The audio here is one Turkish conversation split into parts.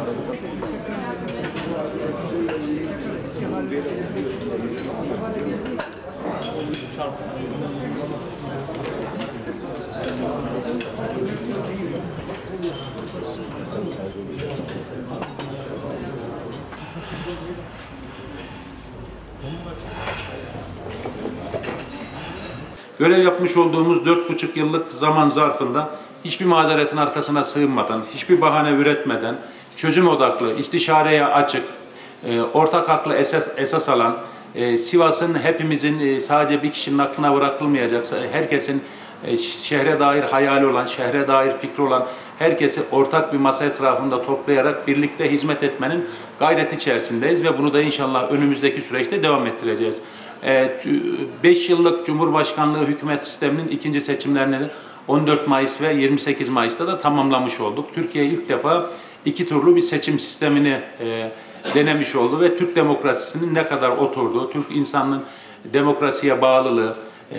Görev yapmış olduğumuz 4,5 yıllık zaman zarfında hiçbir mazeretin arkasına sığınmadan, hiçbir bahane üretmeden, çözüm odaklı, istişareye açık, ortak aklı esas alan, Sivas'ın hepimizin sadece bir kişinin aklına bırakılmayacak, herkesin şehre dair hayali olan, şehre dair fikri olan herkesi ortak bir masa etrafında toplayarak birlikte hizmet etmenin gayreti içerisindeyiz ve bunu da inşallah önümüzdeki süreçte devam ettireceğiz. 5 yıllık Cumhurbaşkanlığı hükümet sisteminin ikinci seçimlerini 14 Mayıs ve 28 Mayıs'ta da tamamlamış olduk. Türkiye ilk defa iki turlu bir seçim sistemini denemiş oldu ve Türk demokrasisinin ne kadar oturduğu, Türk insanının demokrasiye bağlılığı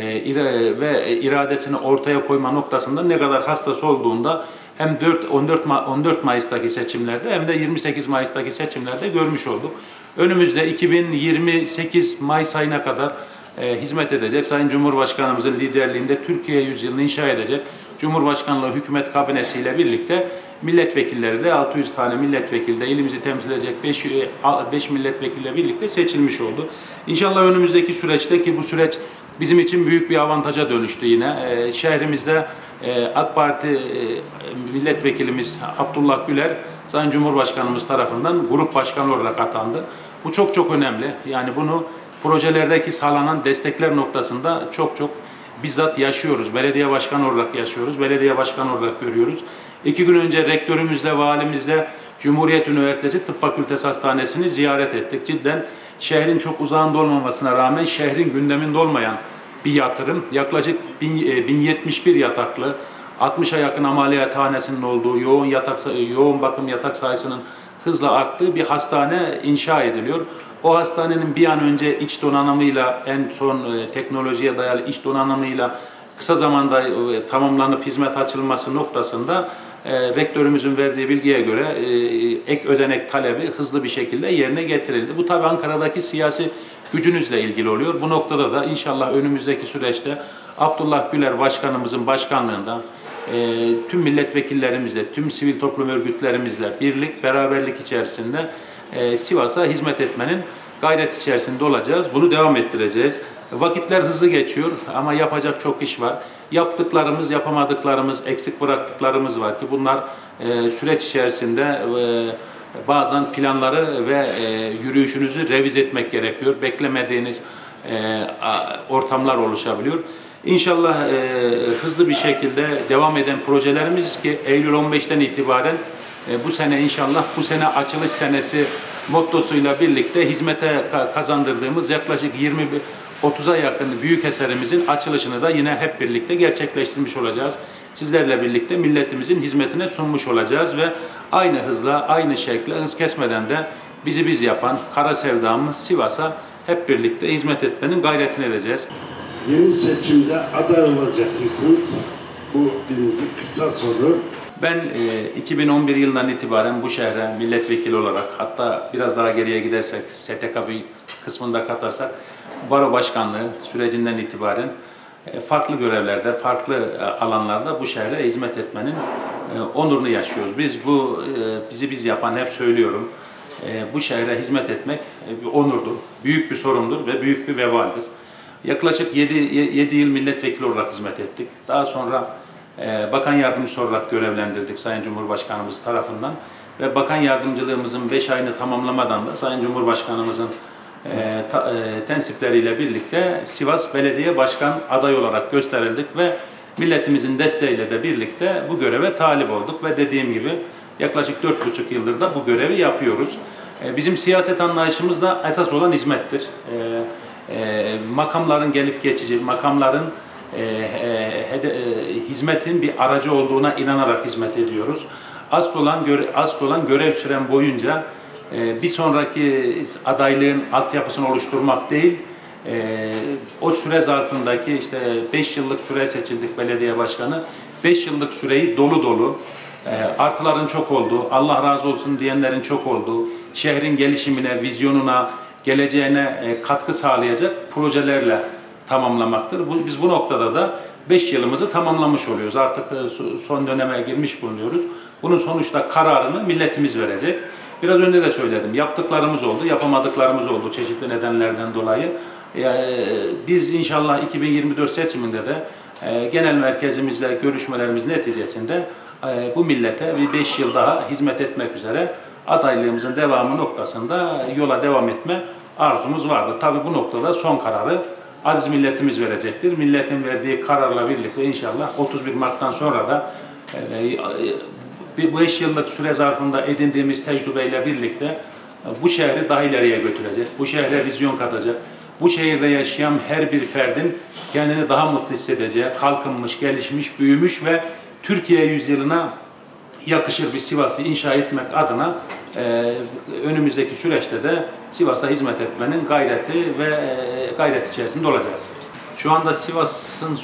ve iradesini ortaya koyma noktasında ne kadar hassas olduğunda hem 14 Mayıs'taki seçimlerde hem de 28 Mayıs'taki seçimlerde görmüş olduk. Önümüzde 2028 Mayıs ayına kadar hizmet edecek, Sayın Cumhurbaşkanımızın liderliğinde Türkiye yüzyılını inşa edecek Cumhurbaşkanlığı hükümet kabinesiyle birlikte milletvekilleri de 600 tane milletvekili de ilimizi temsil edecek 5 milletvekiliyle birlikte seçilmiş oldu. İnşallah önümüzdeki süreçte, ki bu süreç bizim için büyük bir avantaja dönüştü yine. Şehrimizde AK Parti milletvekilimiz Abdullah Güler, Sayın Cumhurbaşkanımız tarafından grup başkanı olarak atandı. Bu çok önemli. Yani bunu projelerdeki sağlanan destekler noktasında çok bizzat yaşıyoruz. Belediye başkanı olarak yaşıyoruz. Belediye başkanı olarak görüyoruz. 2 gün önce rektörümüzle, valimizle Cumhuriyet Üniversitesi Tıp Fakültesi Hastanesi'ni ziyaret ettik. Cidden şehrin çok uzağında olmamasına rağmen şehrin gündeminde olmayan bir yatırım. Yaklaşık 1071 yataklı, 60'a yakın ameliyathanesinin olduğu, yoğun bakım yatak sayısının hızla arttığı bir hastane inşa ediliyor. O hastanenin bir an önce iç donanımıyla, en son teknolojiye dayalı iç donanımıyla kısa zamanda tamamlanıp hizmet açılması noktasında rektörümüzün verdiği bilgiye göre ek ödenek talebi hızlı bir şekilde yerine getirildi. Bu tabii Ankara'daki siyasi gücünüzle ilgili oluyor. Bu noktada da inşallah önümüzdeki süreçte Abdullah Güler Başkanımızın başkanlığında tüm milletvekillerimizle, tüm sivil toplum örgütlerimizle birlik, beraberlik içerisinde Sivas'a hizmet etmenin gayret içerisinde olacağız. Bunu devam ettireceğiz. Vakitler hızlı geçiyor ama yapacak çok iş var. Yaptıklarımız, yapamadıklarımız, eksik bıraktıklarımız var ki bunlar süreç içerisinde bazen planları ve yürüyüşünüzü revize etmek gerekiyor. Beklemediğiniz ortamlar oluşabiliyor. İnşallah hızlı bir şekilde devam eden projelerimiz ki Eylül 15'ten itibaren bu sene inşallah bu sene açılış senesi mottosuyla birlikte hizmete kazandırdığımız yaklaşık 30'a yakın büyük eserimizin açılışını da yine hep birlikte gerçekleştirmiş olacağız. Sizlerle birlikte milletimizin hizmetine sunmuş olacağız ve aynı hızla, aynı şekilde hız kesmeden de bizi biz yapan kara sevdamız Sivas'a hep birlikte hizmet etmenin gayretini edeceğiz. Yeni seçimde aday olacak mısınız? Bu birinci kısa soru. Ben 2011 yılından itibaren bu şehre milletvekili olarak, hatta biraz daha geriye gidersek STK bir kısmında katarsak baro başkanlığı sürecinden itibaren farklı görevlerde, farklı alanlarda bu şehre hizmet etmenin onurunu yaşıyoruz. Bizi biz yapan, hep söylüyorum, bu şehre hizmet etmek bir onurdur, büyük bir sorumdur ve büyük bir vebaldir. Yaklaşık 7 yıl milletvekili olarak hizmet ettik. Daha sonra bakan yardımcısı olarak görevlendirdik Sayın Cumhurbaşkanımız tarafından ve bakan yardımcılığımızın 5 ayını tamamlamadan da Sayın Cumhurbaşkanımızın tensipleriyle birlikte Sivas Belediye Başkan adayı olarak gösterildik ve milletimizin desteğiyle de birlikte bu göreve talip olduk ve dediğim gibi yaklaşık 4,5 yıldır da bu görevi yapıyoruz. Bizim siyaset anlayışımız da esas olan hizmettir. Makamların gelip geçici, makamların hizmetin bir aracı olduğuna inanarak hizmet ediyoruz. Asıl olan görev süren boyunca bir sonraki adaylığın altyapısını oluşturmak değil, o süre zarfındaki işte 5 yıllık süre seçildik belediye başkanı, 5 yıllık süreyi dolu Artıların çok olduğu, Allah razı olsun diyenlerin çok olduğu, şehrin gelişimine, vizyonuna, geleceğine katkı sağlayacak projelerle tamamlamaktır. Biz bu noktada da 5 yılımızı tamamlamış oluyoruz. Artık son döneme girmiş bulunuyoruz. Bunun sonuçta kararını milletimiz verecek. Biraz önce de söyledim. Yaptıklarımız oldu, yapamadıklarımız oldu çeşitli nedenlerden dolayı. Biz inşallah 2024 seçiminde de genel merkezimizle görüşmelerimiz neticesinde bu millete bir 5 yıl daha hizmet etmek üzere adaylığımızın devamı noktasında yola devam etme arzumuz vardı. Tabii bu noktada son kararı aziz milletimiz verecektir. Milletin verdiği kararla birlikte inşallah 31 Mart'tan sonra da bu 5 yıllık süre zarfında edindiğimiz tecrübeyle birlikte bu şehri daha ileriye götürecek, bu şehre vizyon katacak, bu şehirde yaşayan her bir ferdin kendini daha mutlu hissedeceği, kalkınmış, gelişmiş, büyümüş ve Türkiye yüzyılına yakışır bir Sivas'ı inşa etmek adına önümüzdeki süreçte de Sivas'a hizmet etmenin gayret içerisinde olacağız. Şu anda Sivas'ın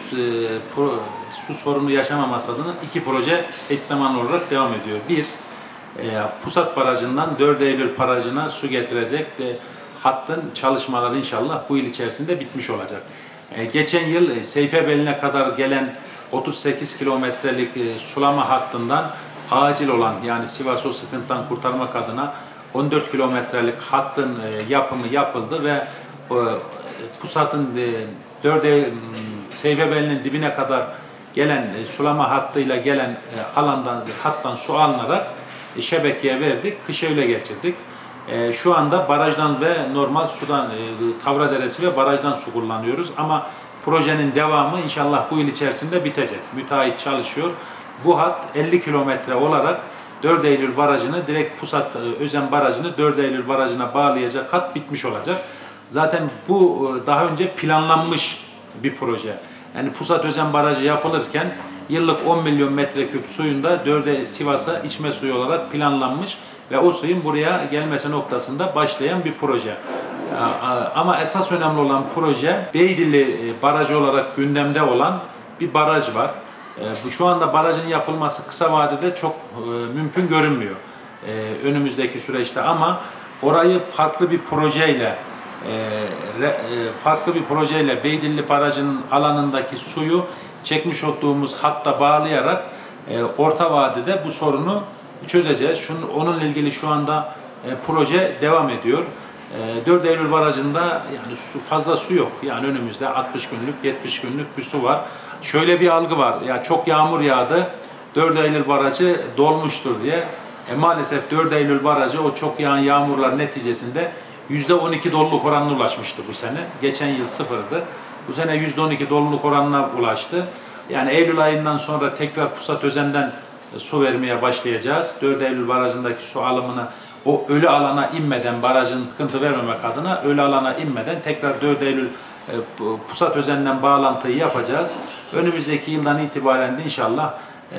su sorunu yaşamaması adına 2 proje eş zamanlı olarak devam ediyor. Bir, Pusat Barajı'ndan 4 Eylül Barajı'na su getirecek hattın çalışmaları inşallah bu yıl içerisinde bitmiş olacak. Geçen yıl Seyfebeli'ne kadar gelen 38 kilometrelik sulama hattından acil olan, yani Sivas'ı o sıkıntıdan kurtarmak adına 14 kilometrelik hattın yapımı yapıldı ve Pusat'ın Seyfebeli'nin dibine kadar gelen sulama hattıyla gelen hattan su alınarak şebekeye verdik, kışı öyle geçirdik. Şu anda barajdan ve normal sudan, Tavra Deresi ve barajdan su kullanıyoruz ama projenin devamı inşallah bu yıl içerisinde bitecek. Müteahhit çalışıyor. Bu hat 50 kilometre olarak 4 Eylül Barajı'nı, direkt Pusat Özen Barajı'nı 4 Eylül Barajı'na bağlayacak hat bitmiş olacak. Zaten bu daha önce planlanmış bir proje. Yani Pusat Özen Barajı yapılırken yıllık 10 milyon metreküp suyun da Sivas'a içme suyu olarak planlanmış ve o suyun buraya gelmesi noktasında başlayan bir proje. Ama esas önemli olan proje, Beydilli Barajı olarak gündemde olan bir baraj var. Şu anda barajın yapılması kısa vadede çok mümkün görünmüyor önümüzdeki süreçte, ama orayı farklı bir projeyle Beydilli Barajı'nın alanındaki suyu çekmiş olduğumuz hatta bağlayarak orta vadede bu sorunu çözeceğiz. Onunla ilgili şu anda proje devam ediyor. 4 Eylül Barajı'nda yani fazla su yok. Yani önümüzde 60 günlük, 70 günlük bir su var. Şöyle bir algı var. Ya çok yağmur yağdı, 4 Eylül Barajı dolmuştur diye. Maalesef 4 Eylül Barajı o çok yağan yağmurlar neticesinde %12 doluluk oranına ulaşmıştı bu sene. Geçen yıl sıfırdı. Bu sene %12 doluluk oranına ulaştı. Yani Eylül ayından sonra tekrar Pusat Özen'den su vermeye başlayacağız. 4 Eylül Barajı'ndaki su alımını o ölü alana inmeden, barajın sıkıntı vermemek adına ölü alana inmeden tekrar 4 Eylül Pusat Özen'den bağlantıyı yapacağız. Önümüzdeki yıldan itibaren de inşallah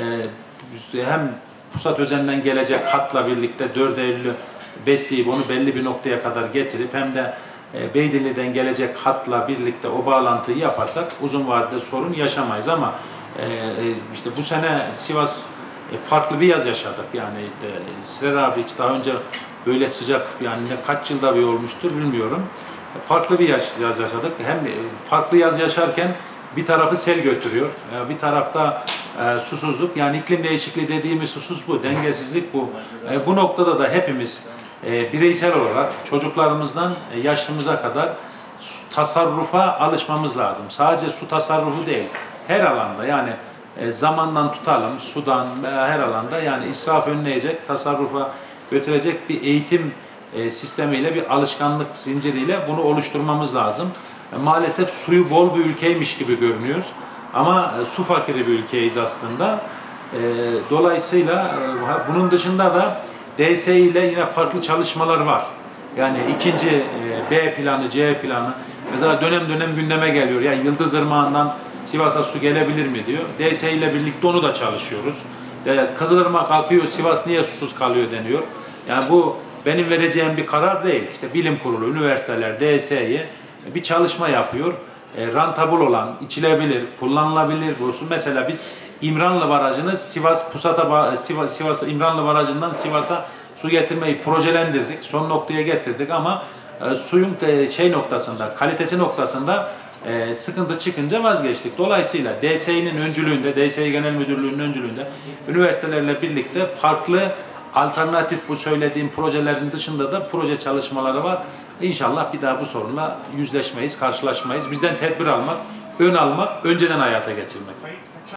hem Pusat Özen'den gelecek hatla birlikte 4 Eylül'ü besleyip onu belli bir noktaya kadar getirip hem de Beydilli'den gelecek hatla birlikte o bağlantıyı yaparsak uzun vadede sorun yaşamayız. Ama işte bu sene Sivas farklı bir yaz yaşadık. Yani işte Sirer abi hiç daha önce böyle sıcak, yani kaç yılda bir olmuştur bilmiyorum. Farklı bir yaz yaşadık. Hem farklı yaz yaşarken bir tarafı sel götürüyor, bir tarafta susuzluk. Yani iklim değişikliği dediğimiz husus bu, dengesizlik bu. Bu noktada da hepimiz bireysel olarak çocuklarımızdan yaşlımıza kadar tasarrufa alışmamız lazım. Sadece su tasarrufu değil, her alanda, yani zamandan tutalım, sudan, her alanda, yani israf önleyecek, tasarrufa götürecek bir eğitim sistemiyle, bir alışkanlık zinciriyle bunu oluşturmamız lazım. Maalesef suyu bol bir ülkeymiş gibi görünüyoruz ama su fakiri bir ülkeyiz aslında. Dolayısıyla bunun dışında da DSİ ile yine farklı çalışmalar var. Yani ikinci B planı, C planı mesela dönem dönem gündeme geliyor. Yani Yıldız Irmağı'ndan Sivas'a su gelebilir mi diyor. DSİ ile birlikte onu da çalışıyoruz. Kızılırmak akıyor, Sivas niye susuz kalıyor deniyor. Yani bu benim vereceğim bir karar değil. İşte bilim kurulu, üniversiteler, DSİ bir çalışma yapıyor. rantabıl olan, içilebilir, kullanılabilir olsun. Mesela biz İmranlı Barajı'nı Sivas İmranlı Barajı'ndan Sivas'a su getirmeyi projelendirdik. Son noktaya getirdik ama suyun noktasında, kalitesi noktasında sıkıntı çıkınca vazgeçtik. Dolayısıyla DSİ'nin öncülüğünde, DSİ Genel Müdürlüğü'nün öncülüğünde üniversitelerle birlikte farklı alternatif bu söylediğim projelerin dışında da proje çalışmaları var. İnşallah bir daha bu sorunla yüzleşmeyiz, karşılaşmayız. Bizden tedbir almak, ön almak, önceden hayata geçirmek.